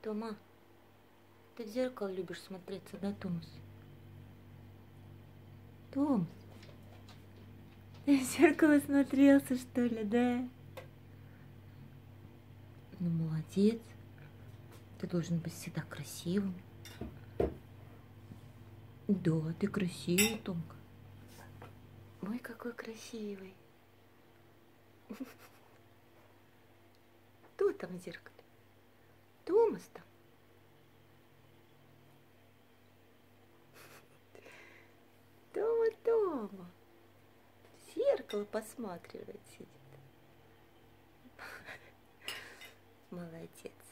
Тома, ты в зеркало любишь смотреться, да, Томас? Томас, ты в зеркало смотрелся, что ли, да? Ну, молодец. Ты должен быть всегда красивым. Да, ты красивый, Томка. Ой, какой красивый. Кто там в зеркале? Томас там. Тома. В зеркало посматривает, сидит. Молодец.